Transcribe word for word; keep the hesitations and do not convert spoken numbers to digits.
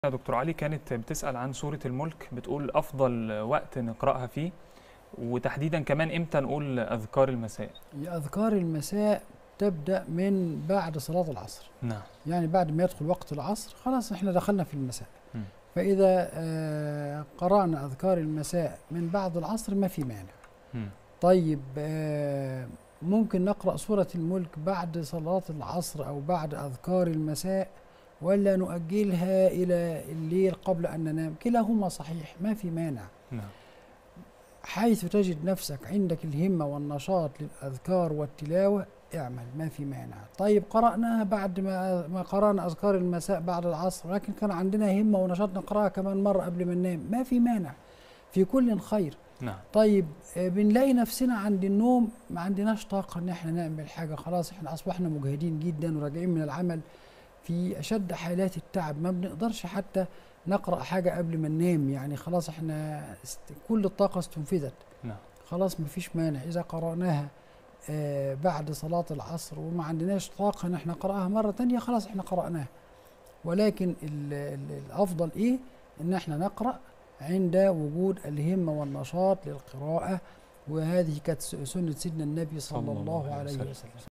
يا دكتور علي كانت بتسأل عن سورة الملك، بتقول أفضل وقت نقرأها فيه، وتحديدا كمان إمتى نقول أذكار المساء؟ أذكار المساء تبدأ من بعد صلاة العصر. نعم. يعني بعد ما يدخل وقت العصر خلاص احنا دخلنا في المساء. م. فإذا آه قرأنا أذكار المساء من بعد العصر ما في مانع. م. طيب آه ممكن نقرأ سورة الملك بعد صلاة العصر أو بعد أذكار المساء، ولا نؤجلها إلى الليل قبل أن ننام؟ كلاهما صحيح، ما في مانع. نعم. حيث تجد نفسك عندك الهمة والنشاط للأذكار والتلاوة اعمل، ما في مانع. طيب قرأناها بعد ما ما قرأنا أذكار المساء بعد العصر، لكن كان عندنا همة ونشاط نقرأها كمان مرة قبل ما ننام، ما في مانع، في كل خير. نعم. طيب آه بنلاقي نفسنا عند النوم ما عندناش طاقة إن احنا نعمل حاجة، خلاص احنا أصبحنا مجهدين جدا وراجعين من العمل في أشد حالات التعب، ما بنقدرش حتى نقرأ حاجة قبل ما ننام، يعني خلاص احنا كل الطاقة استنفذت. نعم. خلاص ما فيش مانع إذا قرأناها آه بعد صلاة العصر وما عندناش طاقة ان احنا نقرأها مرة تانية، خلاص احنا قرأناها. ولكن ال ال الأفضل إيه؟ إن احنا نقرأ عند وجود الهمة والنشاط للقراءة، وهذه كانت سنة سيدنا النبي صلى الله عليه وسلم.